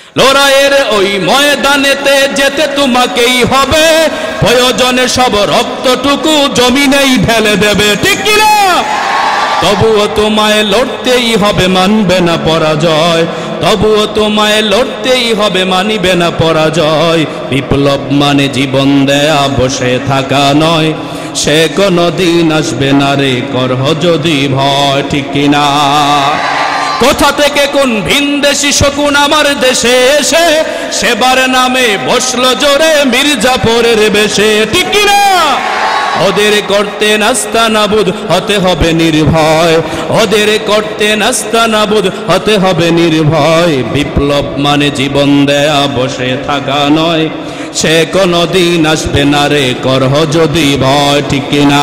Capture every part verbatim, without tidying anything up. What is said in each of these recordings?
লড়াইয়ের ওই ময়দানেতে যেতে তোমাকেই হবে, প্রয়োজনে সব রক্তটুকু জমিনেই ঢেলে দেবে, ঠিক কি না? তবুও তোমায় লড়তেই হবে, মানবে না পরাজয়। তবুও তোমায় লড়তেই হবে, মানিবে না পরাজয়। বিপ্লব মানে জীবন দেয়া, বসে থাকা নয়। সে কোনো দিন আসবে না রে, করহ যদি ভয়, ঠিক কিনা? কোথা থেকে কোন ভিনদেশি শকুন আমার দেশে এসে সেবার নামে বসলো জোরে মির্জাফরের বেশে, ঠিক কিনা? ওদের করতে নাস্তানাবুদ হতে হবে নির্ভয়, ওদের করতে নাস্তানাবুদ হতে হবে নির্ভয়। বিপ্লব মানে জীবন দেয়া, বসে থাকা নয়। সে কোনো দিন আসবে না রে, করহ যদি ভয়, ঠিক কিনা?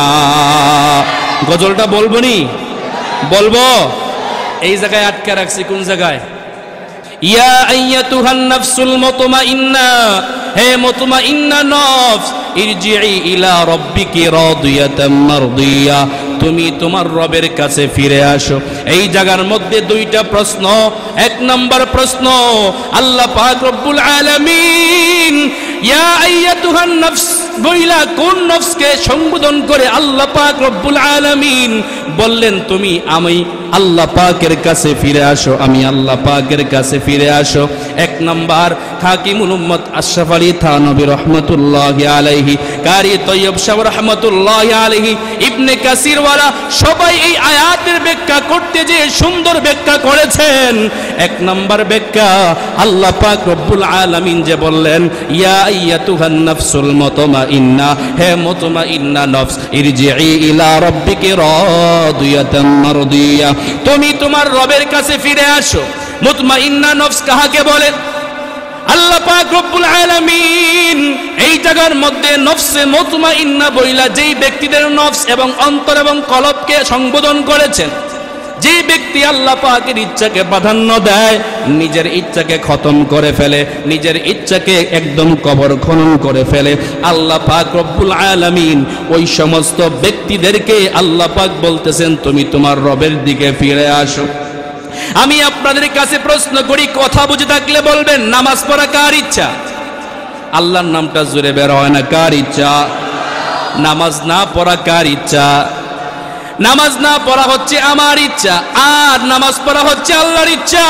গজলটা বলবো নি? বলবো। এই জায়গায় আটকে রাখছি, কোন জায়গায়? ইয়া আইয়াতুহান নাফসুল মুতমাইন্না, হে মুতমাইন্না নফস, ইরজিই ইলা রাব্বিকি রাদিয়াতাম মারদিয়া, তুমি তোমার রবের কাছে ফিরে আসো। এই জায়গার মধ্যে দুইটা প্রশ্ন। এক নম্বর প্রশ্ন, আল্লাহ পাক রব্বুল আলামিন ইয়া আইয়াতুহান নফস বইলা কোন নফসকে সম্বোধন করে আল্লাহ পাক রব্বুল আলামিন বললেন তুমি আমি আল্লাহ পাকের কাছে ফিরে আসো, আমি আল্লাহ পাকের কাছে ফিরে আসো। এক নম্বর হাকিমুল উম্মত আশরাফ আলী থানভী রাহমাতুল্লাহি আলাইহি, কারি তৈয়ব সাহেব রাহমাতুল্লাহি আলাইহি, ইবনে কাসির ওয়ালা সবাই এই আয়াতের ব্যাখ্যা করতে যে সুন্দর ব্যাখ্যা করেছেন। এক নম্বর ব্যাখ্যা, আল্লাহ পাক রব্বুল আলামিন যে বললেন ইয়া আইয়াতুহান নাফসুল মুতমাইন্না, হে মুতমাইন্না নফস, ইরজিই ইলা রাব্বিকি রাদিয়াতাম মারদিয়া, তুমি তোমার রবের কাছে ফিরে আসো। মুতমাইন্না নফস কাহাকে বলে? আল্লাহ পাক রব্বুল আলামিন এই জায়গার মধ্যে নফসে মুতমাইন্না বইলা যেই ব্যক্তিদের নফস এবং অন্তর এবং কলবকে সম্বোধন করেছেন, যে ব্যক্তি আল্লাহ পাকের ইচ্ছাকে প্রাধান্য দেয়, নিজের ইচ্ছাকে খতম করে ফেলে, নিজের ইচ্ছাকে একদম কবর খনন করে ফেলে, আল্লাহ পাক রব্বুল আলামিন ওই সমস্ত ব্যক্তিদেরকে আল্লাহ পাক বলতেছেন তুমি তোমার রবের দিকে ফিরে আসো। আমি আপনাদের কাছে প্রশ্ন করি, কথা বুঝে থাকলে বলবেন, নামাজ পড়া কার ইচ্ছা? আল্লাহর নামটা জোরে বের হয় না, কার ইচ্ছা? নামাজ না পড়া কার ইচ্ছা? নামাজ না পড়া হচ্ছে আমার ইচ্ছা, আর নামাজ পড়া হচ্ছে আল্লাহর ইচ্ছা।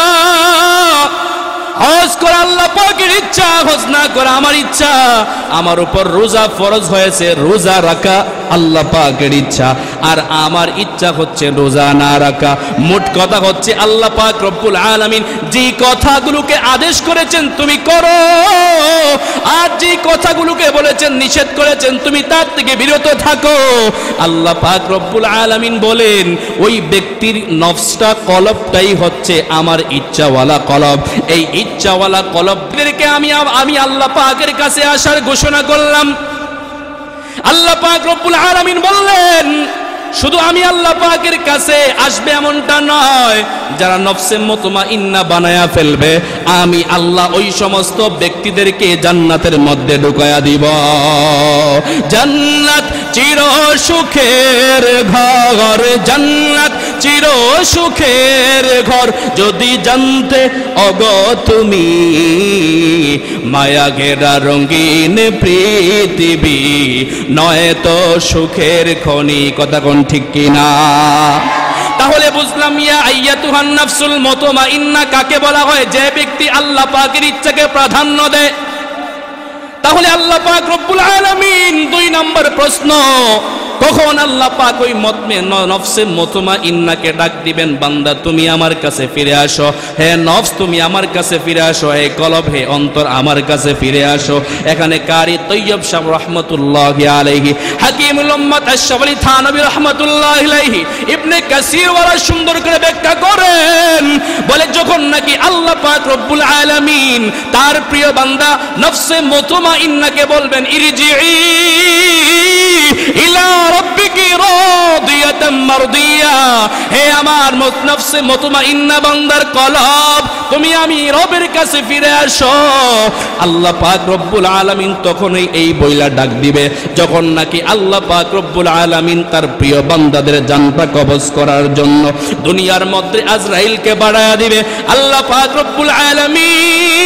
হজ করা আল্লাহ পাকের ইচ্ছা, হজ না করা আমার ইচ্ছা। আমার উপর রোজা ফরজ হয়েছে, রোজা রাখা আল্লাহ পাকের ইচ্ছা, আর আমার ইচ্ছা হচ্ছে রোজা না রাখা। মোট কথা হচ্ছে আল্লাহ পাক রব্বুল আলামিন যে কথাগুলোকে আদেশ করেছেন তুমি করো, আর যে কথাগুলোকে বলেছেন নিষেধ করেছেন তুমি তার থেকে বিরত থাকো। আল্লাহ পাক রব্বুল আলামিন বলেন ওই ব্যক্তির নফসটা, কলবটাই হচ্ছে আমার ইচ্ছাওয়ালা কলব। এই ইচ্ছাওয়ালা কলবদেরকে আমি আমি আল্লাহ পাকের কাছে আসার ঘোষণা করলাম। আল্লাহ পাক রব্বুল আলামিন বললেন শুধু আমি আল্লাহ পাকের কাছে আসবে এমনটা নয়, যারা নফসে মুতমাইন্না বানায়া ফেলবে আমি আল্লাহ ওই সমস্ত ব্যক্তিদেরকে জান্নাতের মধ্যে ঢুকায়া দিব। জান্নাত চির সুখের ঘর, জান্নাত চির সুখের ঘর, যদি জানতে অগ তুমি মায়া ঘেরা রঙিন পৃথিবী নয় তো সুখের খনি। কথা কোন ঠিক কিনা? তাহলে বুঝলাম ইয়া আইয়াতুহান নাফসুল মুতমাইন্না কাকে বলা হয়? যে ব্যক্তি আল্লাহ পাকের ইচ্ছাকে প্রাধান্য দেয়। তাহলে আল্লাহ পাক রব্বুল আলামিন দুই নম্বর প্রশ্ন, কখন আল্লাহ পাক ওই মতমে নফসে মুতমাইন্নাকে ডাক দিবেন, বান্দা তুমি আমার কাছে ফিরে আসো, হে নফস তুমি আমার কাছে ফিরে আসো, হে কলব হে অন্তর আমার কাছে ফিরে আসো। এখানে কারি তৈয়ব সাহেব রাহমাতুল্লাহি আলাইহি, হাকিমুল উম্মত আশরাফ আলী থানভী রাহমাতুল্লাহি আলাইহি, ইবনে কাসির ওয়ালা সুন্দর করে ব্যাখ্যা করেন, বলে যখন নাকি আল্লাহ পাক রব্বুল আলামিন তার প্রিয় বান্দা নফসে মুতমাইন্নাকে বলবেন ইরজিই ইলা রাব্বিকি রাদিয়াতাম মারদিয়া, হে আমার নফসে মুতমাইন্না বান্দার কলব তুমি আমি রবের কাছে ফিরে আসো। আল্লাহ পাক রব্বুল আলামিন তখনই এই বইলা ডাক দিবে যখন নাকি আল্লাহ পাক রব্বুল আলামিন তার প্রিয় বান্দাদের জানটা কবজ করার জন্য দুনিয়ার মধ্যে আজরাইলকে বাড়ায়া দিবে। আল্লাহ পাক রব্বুল আলামিন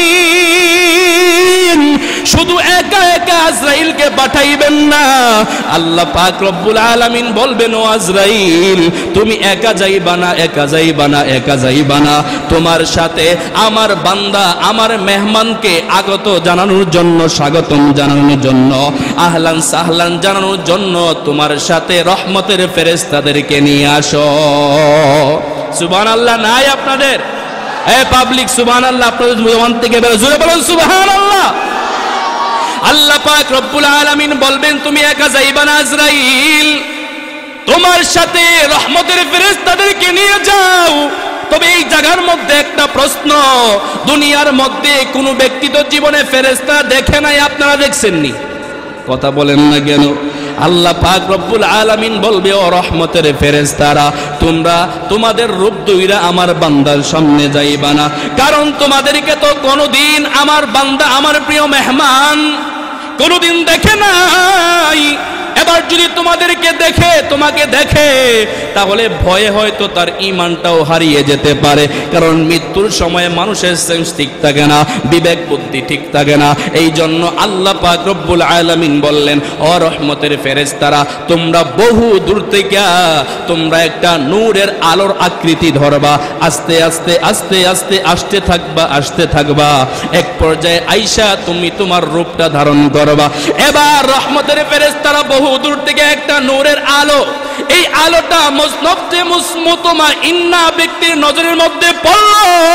একা আজরাইলকে পাঠাইবেন না। আল্লাহ পাক রব্বুল আলামিন বলবেন, ও আজরাইল তুমি একা যাইবা না, একা যাইবা না, একা যাইবা না, তোমার সাথে আমার বান্দা আমার মেহমানকে আগত জানানোর জন্য, স্বাগতম জানানোর জন্য, আহলান সাহলান জানানোর জন্য তোমার সাথে রহমতের ফেরেশতাদেরকে নিয়ে আসো। সুবহানাল্লাহ নাই আপনাদের? এ পাবলিক সুবহানাল্লাহ আপনাদের জবান থেকে বের জোরে বলুন সুবহানাল্লাহ। আল্লাহ পাক রব্বুল আলামিন বলবেন, তুমি একা যাইবা না আজরাইল, তোমার সাথে রহমতের ফেরেশতাদেরকে নিয়ে যাও। তবে এই জায়গার মধ্যে একটা প্রশ্ন, দুনিয়ার মধ্যে কোনো ব্যক্তি তো জীবনে ফেরেশতা দেখে নাই, আপনারা দেখছেননি? কথা বলেন না কেন? আল্লাহ পাক রব্বুল আলামিন বলবে, ও রহমতের ফেরেশতারা তোমরা তোমাদের রূপ দুইরা আমার বান্দার সামনে যাইবা না, কারণ তোমাদেরকে তো কোনোদিন আমার বান্দা আমার প্রিয় মেহমান কোনোদিন দেখে নাই। এবার যদি তোমাদেরকে দেখে, তোমাকে দেখে, তাহলে ভয়ে হয়তো তার ঈমানটাও হারিয়ে যেতে পারে, কারণ মৃত্যুর সময় মানুষের সেন্স ঠিক থাকে না, বিবেক বুদ্ধি ঠিক থাকে না। এই জন্য আল্লাহ পাক রব্বুল আলামিন বললেন, ও রহমতের ফেরেশতারা তোমরা বহু দূর থেকে তোমরা একটা নূরের আলোর আকৃতি ধরবা, আস্তে আস্তে আস্তে আস্তে আসতে থাকবা, আসতে থাকবা, এক পর্যায়ে আইসা তুমি তোমার রূপটা ধারণ করবা। এবার রহমতের ফেরেশতারা বহু দূর থেকে একটা নূরের আলো, এই আলোটা নফসে মুতমাইন্না ব্যক্তির নজরের মধ্যে পড়ল।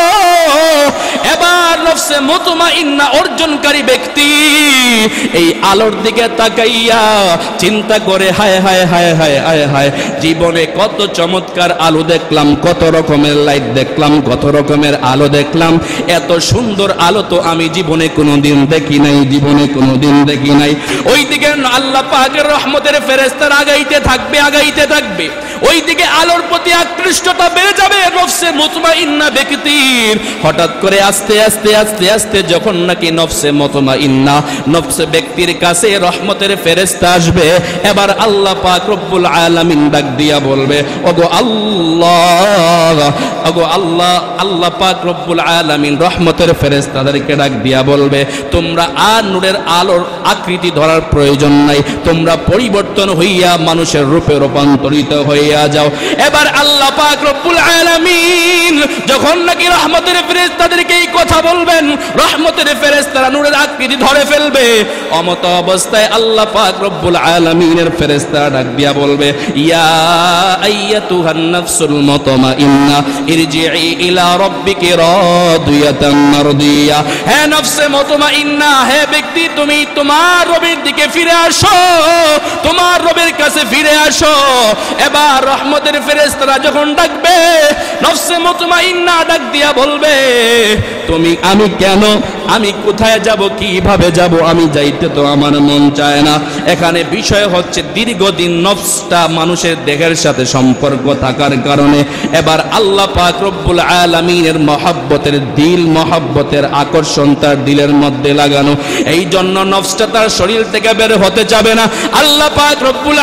এবার নফসে মুতমাইন্না অর্জনকারী ব্যক্তি এই আলোর দিকে তাকাইয়া চিন্তা করে, হায় হায় হায় হায় হায় হায়, জীবনে কত চমৎকার আলো দেখলাম, কত রকমের লাইট দেখলাম, কত রকমের আলো দেখলাম, এত সুন্দর আলো তো আমি জীবনে কোনোদিন দেখি নাই, জীবনে কোনোদিন দেখি নাই। ওইদিকে আল্লাহ পাকের রহমতের ফেরেশতারা আগাইতে থাকবে, আগাইতে থাকবে, ওইদিকে আলোর প্রতি আকৃষ্টতা বেড়ে যাবে নফসে মুতমাইন্না ব্যক্তির। হঠাৎ করে আস্তে আস্তে আস্তে আস্তে যখন নাকি নফসে মুতমাইন্না নফসে ব্যক্তির কাছে রহমতের ফেরেশতা আসবে, এবার আল্লাহ পাক রব্বুল আলামিন ডাক দিয়া বলবে, ওগো আল্লাহ, ওগো আল্লাহ, আল্লাহ পাক রব্বুল আলামিন রহমতের ফেরেশতাদেরকে ডাক দিয়া বলবে, তোমরা আর নূরের আলোর আকৃতি ধরার প্রয়োজন নাই, তোমরা পরিবর্তন হইয়া মানুষের রূপে রূপান্তরিত হইয়া যাও। এবার আল্লাহ পাক রব্বুল আলামিন যখন নাকি রহমতের ফেরেশতাদেরকে এই কথা বলবেন, রহমতের ফেরেশতারা নূরের আকৃতি ধরে ফেলবে। অমত অবস্থায় আল্লাহ পাক রব্বুল আলামিনের ফেরেশতা ডাক দিয়া বলবে, ইয়া আইয়াতুহান নাফসুল মুতমাইন্না ইরজিই ইলা রাব্বিকি রাদিয়াতান মারদিয়া। হে নফসে মুতমাইন্না, হে ব্যক্তি তুমি তোমার রবের দিকে ফিরে আসো, তোমার রবের কাছে ফিরে আসো। এবার রহমতের ফেরেশতারা যখন ডাকবে, নফসে মুতমাইন্না ডাক দিয়া বলবে, তুমি আমি কেন, আমি কোথায় যাব, কিভাবে যাব, আমি যাইতে তো আমার মন চায় না। এখানে বিষয় হচ্ছে দীর্ঘদিন নফসটা মানুষের দেহের সাথে সম্পর্ক থাকার কারণে এবার আল্লাহ পাক রব্বুল আলামিনের মহব্বতের দিল, মহব্বতের আকর্ষণ তার দিলের মধ্যে লাগানো, এই জন্য নফসটা তার শরীর থেকে বের হতে যাবে না। আল্লাহ পাক রব্বুল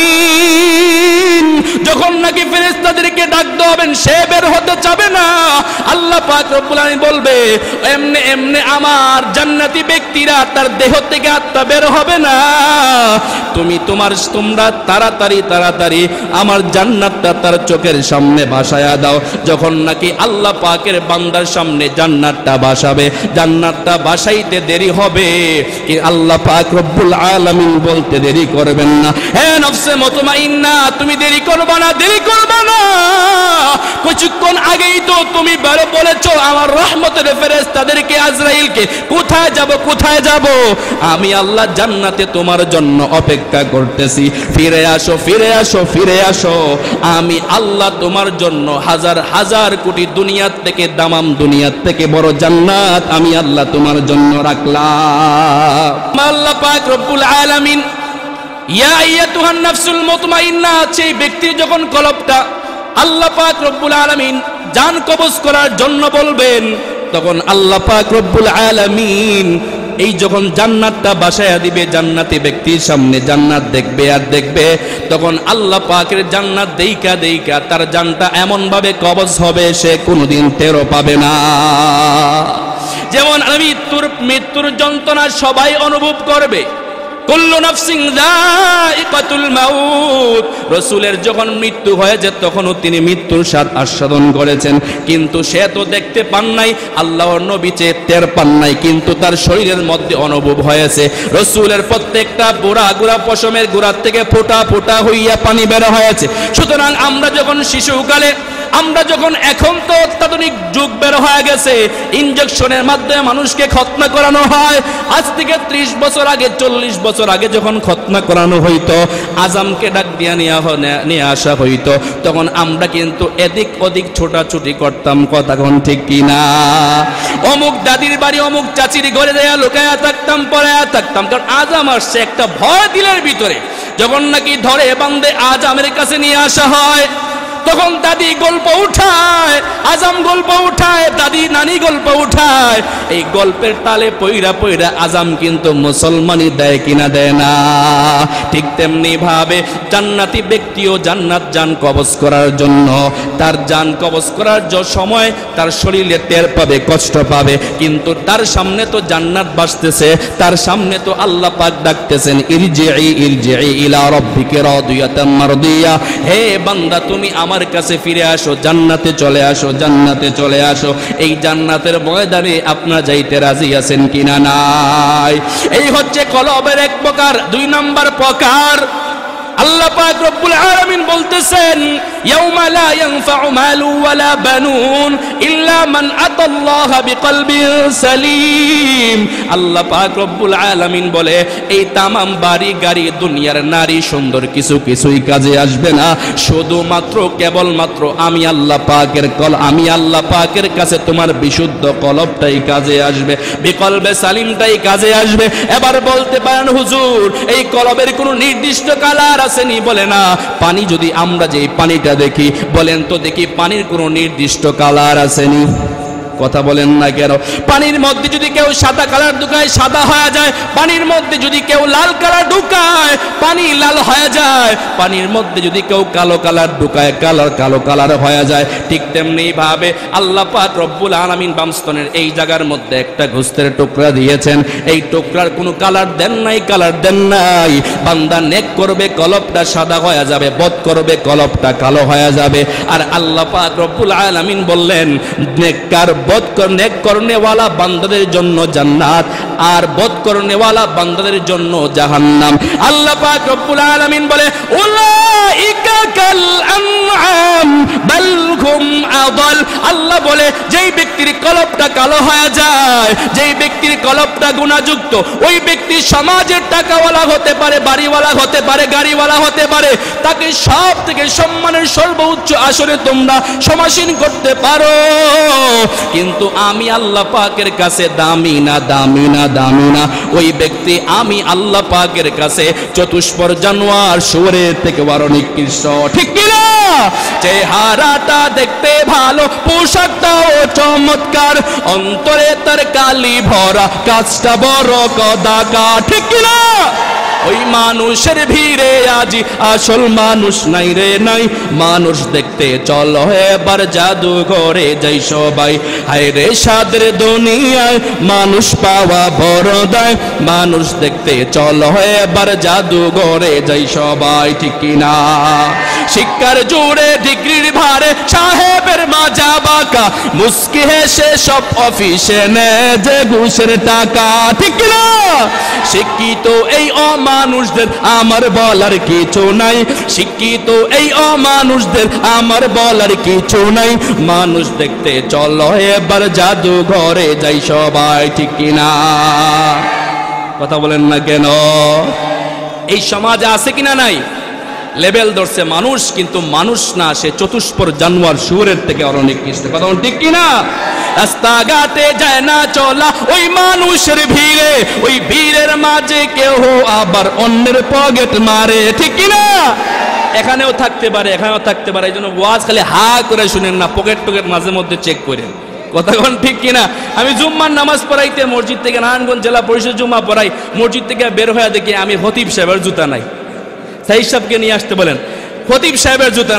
আলামিন যখন নাকি ফেরেশতাদেরকে ডাক দেবেন, সে বের হতে যাবে না। আল্লাহ পাক রব্বুল আলামিন বলবে, এমনে এমনে আমার জান্নাতি ব্যক্তিরা তার দেহ থেকে আত্মা বের হবে না, তুমি তোমার তোমরা তাড়াতাড়ি তাড়াতাড়ি আমার জান্নাতটা তার চোখের সামনে ভাসায়া দাও। যখন নাকি আল্লাহ পাকের বান্দার সামনে জান্নাতটা ভাসাবে, জান্নাতটা ভাসাইতে দেরি হবে কি আল্লাহ পাক রব্বুল আলামিন বলতে দেরি করবেন না, হে নফসে মুতমাইন্না তুমি দেরি করবা না, দেরি করবা না, কিছুক্ষণ আগেই তো তুমি বলেছো আমার রহমতের ফেরেশতাদেরকে, আজরাইলকে, কোথায় যাব, কোথায় যাব, আমি আল্লাহ জান্নাতে তোমার জন্য অপেক্ষা করতেছি, ফিরে আসো, ফিরে আসো, ফিরে আসো, আমি আল্লাহ তোমার জন্য হাজার হাজার কোটি দুনিয়ার থেকে, দামাম দুনিয়ার থেকে বড় জান্নাত আমি আল্লাহ তোমার জন্য রাখলাম। আল্লাহ পাক রব্বুল আলামিন ইয়া আইয়াতুহান নাফসুল মুতমাইন্না, সেই ব্যক্তির যখন কলবটা আল্লাহ পাক রব্বুল আলামিন জান কবজ করার জন্য বলবেন, তখন আল্লাহ পাক রব্বুল আলামিন এই যখন জান্নাতটা বাসায়া দিবে, জান্নাতি ব্যক্তির সামনে জান্নাত দেখবে আর দেখবে, তখন আল্লাহ পাকের জান্নাত দেইকা দেইকা তার জানটা এমন ভাবে কবজ হবে সে কোনোদিন টেরও পাবে না। যেমন মৃত্যুর মৃত্যুর যন্ত্রণা সবাই অনুভব করবে। কুল্লু নাফসিন যায়িকাতুল মাউত, রাসূলের যখন মৃত্যু হয়েছে তখনও তিনি মৃত্যুর স্বাদ আস্বাদন করেছেন, কিন্তু সে তো দেখতে পান নাই, আল্লাহর নবী যে টের পান নাই, কিন্তু তার শরীরের মধ্যে অনুভব হয়েছে। রাসূলের প্রত্যেকটা গোড়া গোড়া পশমের গোড়ার থেকে ফোঁটা ফোঁটা হইয়া পানি বের হয়েছে। সুতরাং আমরা যখন শিশুকালে, আমরা যখন, এখন তো অত্যাধুনিক যুগ বের হয়ে গেছে, ইনজেকশনের মাধ্যমে মানুষকে খতনা করানো হয়। আজ থেকে ত্রিশ বছর আগে, চল্লিশ বছর আগে যখন খতনা করানো হইতো, আজামকে ডাক দিয়া নিয়ে আসা হইতো, তখন আমরা কিন্তু এদিক ওদিক ছোটাছুটি করতাম। কথা কোন ঠিক কিনা? অমুক দাদির বাড়ি, অমুক চাচির ঘরে দেয়া লুকায়া থাকতাম, পড়ায়া থাকতাম, কারণ আজাম আসছে। একটা ভয় দিলের ভিতরে যখন নাকি ধরে বান্ধে আজামের কাছে নিয়ে আসা হয়, তখন দাদি গল্প উঠায়, আজাম গল্প উঠায়, দাদি নানি গল্প উঠায়। এই গল্পের তালে পইরা পইরা আজাম কিন্তু মুসলমানই দেয় কিনা দেয় না। ঠিক তেমনি ভাবে জান্নাতি ব্যক্তিও জান্নাত জান কবজ করার জন্য, তার জান কবজ করার সময় তার শরীরে টের পাবে, কষ্ট পাবে, কিন্তু তার সামনে তো জান্নাত বাসতেছে, তার সামনে তো আল্লাহ পাক ডাকতেছেন, ইরজিই ইরজিই ইলা রাব্বিকা রাদিয়াতাম মারদিয়া, হে বান্দা তুমি আমার কাছে ফিরে আসো, জান্নাতে চলে আসো, জান্নাতে চলে আসো। এই জান্নাতের ময়দানে আপনারা যাইতে রাজি আছেন কিনা নাই? এই হচ্ছে কলবের এক প্রকার। দুই নাম্বার প্রকার, আল্লাহ পাক রব্বুল আলামিন বলতেছেন, ইয়াউমা লা ইয়ানফাউ মালু ওয়ালা বানুন ইল্লা মান আতাল্লাহা বিকলবিন সালিম। আল্লাহ পাক রব্বুল আলামিন বলে, এই তামাম বাড়ি গাড়ি দুনিয়ার নারী সুন্দর কিছু কিছুই কাজে আসবে না, শুধুমাত্র কেবলমাত্র আমি আল্লাহ পাকের কল আমি আল্লাহ পাকের কাছে তোমার বিশুদ্ধ কলবটাই কাজে আসবে, বিকলবে সালিমটাই কাজে আসবে। এবার বলতে পারেন, হুজুর এই কলবের কোনো নির্দিষ্ট কালার আসেনি? বলে না। পানি যদি আমরা যে পানিটা দেখি, বলেন তো দেখি পানির কোনো নির্দিষ্ট কালার আসেনি? কথা বলেন না কেন? পানির মধ্যে যদি কেউ সাদা কালার ঢুকায় সাদা হয়ে যায়, পানির মধ্যে যদি কেউ লাল কালার ঢুকায় পানি লাল হয়ে যায়, পানির মধ্যে যদি কেউ কালো কালার ঢুকায় কালার কালো কালার হয়ে যায়। ঠিক তেমনি ভাবে আল্লাহ পাক রব্বুল আলামিন বামস্তনের এই জায়গার মধ্যে একটা গোস্তের টুকরা দিয়েছেন, এই টুকরার কোনো কালার দেন নাই, কালার দেন নাই। বান্দা নেক করবে কলবটা সাদা হয়ে যাবে, বদ করবে কলবটা কালো হয়ে যাবে। আর আল্লাহ পাক রব্বুল আলামিন বললেন, নেককার বদ নেক করনেওয়ালা বান্দাদের জন্য জান্নাত, আর বদ করনেওয়ালা বান্দাদের জন্য জাহান্নাম। আল্লাহ পাক রব্বুল আলামিন বলে, উলাইকা কাল আনআম বাল হুম আদাল। আল্লাহ বলে, যেই ব্যক্তির কলবটা কালো হয়ে যায়, যেই ব্যক্তির কলবটা গুনাহযুক্ত, ওই ব্যক্তি সমাজের টাকাওয়ালা হতে পারে, বাড়িওয়ালা হতে পারে, গাড়িওয়ালা হতে পারে, তাকে সব থেকে সম্মানের সর্বোচ্চ আসরে তোমরা সমাসীন করতে পারো, কিন্তু আমি আল্লাহ পাকের কাছে দামি না, দামি না, দামি না। ওই ব্যক্তি আমি আল্লাহ পাকের কাছে চতুষ্পর জানোয়ার শুয়োরের থেকে বড় নিকৃষ্ট। ঠিক কিনা? চেহারাটা দেখতে ভালো, পোশাকটাও চমৎকার, অন্তরে তার কালি ভরা, কাজটা বড় কদাকা। ঠিক কিনা? ওই মানুষের ভিড়ে আজি আসল মানুষ নাই রে নাই। মানুষ দেখতে চলো এবার জাদুঘরে যাই সবাই, হায় রে সাদের দুনিয়ায় মানুষ পাওয়া বড় দায়। মানুষ দেখতে চলো এবার জাদুঘরে যাই সবাই। ঠিক কিনা? শিক্ষার জোরে ডিগ্রির ভারে সাহেবের মাজা বাঁকা, মুস্কি হেসে সব অফিসে নেয় যে ঘুষের টাকা। ঠিক কিনা? শিক্ষিত এই অমানুষদের আমার বলার কিছু নাই, শিক্ষিত এই অমানুষদের আমার বলার কিছু নাই। মানুষ দেখতে চলো এবার জাদুঘরে যাই সবাই। ঠিক কিনা? কথা বলেন না কেন? এই সমাজে আছে কিনা নাই? লেবেল ধরছে মানুষ, কিন্তু মানুষ না, সে চতুষ্পর জানোয়ার শুয়োরের থেকে আরো নিকৃষ্ট। কথা বলেন ঠিক কিনা? রাস্তাঘাটে যায় না চলা ওই মানুষের ভিড়ে, ওই ভিড়ের মাঝে কেউ আবার অন্যের পকেট মারে। ঠিক কিনা? এখানেও থাকতে পারে, এখানেও থাকতে পারে। এই জন্য ওয়াজ খালি হা করে শুনেন না, পকেট টকেট মাঝে মধ্যে চেক করেন। কথা কোন ঠিক কিনা? আমি জুম্মার নামাজ পড়াইতে মসজিদ থেকে, নারায়ণগঞ্জ জেলা পরিষদ জুম্মা পড়াই, মসজিদ থেকে বের হয়ে দেখি আমি খতিব সাহেবের জুতা নাই। সাইদ সাহেবকে নিয়ে আসতে বলেন, খতিব সাহেবের জুতা নাই।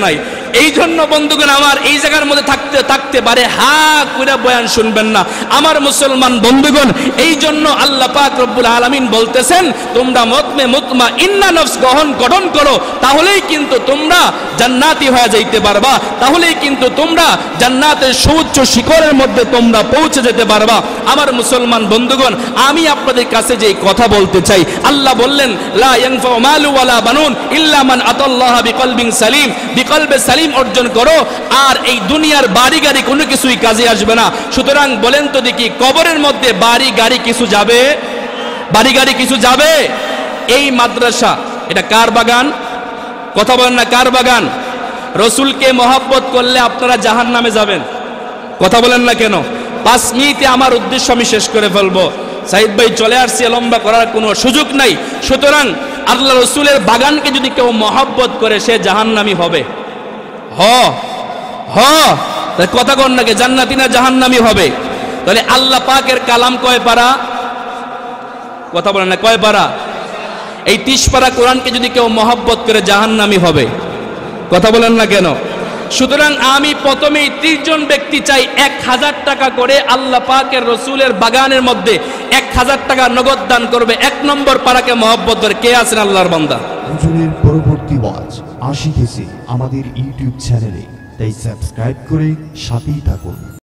এই জন্য বন্ধুগণ আমার এই জায়গার মধ্যে থাকতে থাকতে পারে হা করে বয়ান শুনবেন না আমার মুসলমান বন্ধুগণ। এই জন্য আল্লাহ পাক রব্বুল আলামিন বলতেছেন তোমরা মুতমে মুতমাইন্না নফস গ্রহণ গঠন করো, তাহলেই কিন্তু তোমরা জান্নাতি হয়ে যাইতে পারবা, তাহলেই কিন্তু তোমরা জান্নাতের সুউচ্চ শিখরের মধ্যে তোমরা পৌঁছে যেতে পারবা। আমার মুসলমান বন্ধুগণ আমি আপনাদের কাছে যে কথা বলতে চাই, আল্লাহ বললেন লা ইয়ানফাউ মালু ওয়ালা বানুন ইল্লা মান আতাল্লাহা বিকলবিন সালিম, বিকলবে সালিম অর্জন করো আর এই দুনিয়ার বাড়ি গাড়ি কোনো কিছুই কাজে আসবে না। সুতরাং বলেন তো দেখি কবরের মধ্যে বাড়ি গাড়ি কিছু যাবে? বাড়ি গাড়ি কিছু যাবে? এই মাদ্রাসা এটা কার বাগান? কথা বলেন না কার বাগান? রসুলকে মহব্বত করলে আপনারা জাহান্নামে যাবেন। কথা বলেন না কেন? পাঁচ মিনিটে আমার উদ্দেশ্য আমি শেষ করে ফেলবো। সাইদ ভাই চলে আসছে, লম্বা করার কোনো সুযোগ নাই। সুতরাং আল্লাহ রসুলের বাগানকে যদি কেউ মহব্বত করে সে জাহান্নামী হবে। হ হ কথা কন নাকি জান্নাতি না জাহান্নামী হবে? তাহলে আল্লাহ পাকের কালাম কয় পারা? কথা বলেন না কয় পারা? এই তিরিশ পারা কোরআনকে যদি কেউ মহব্বত করে জাহান্নামী হবে। কথা বলেন না কেন? সুতরাং আমি প্রথমেই ত্রিশ জন ব্যক্তি চাই এক হাজার টাকা করে আল্লাহ পাকের রসুলের বাগানের মধ্যে এক হাজার টাকা নগদ দান করবে। এক নম্বর পারাকে মহব্বত করে কে আছেন আল্লাহর বান্দা? হুজুরের পরবর্তী ওয়াজ আসিতেছে আমাদের ইউটিউব চ্যানেলে, তাই সাবস্ক্রাইব করে সাথেই থাকুন।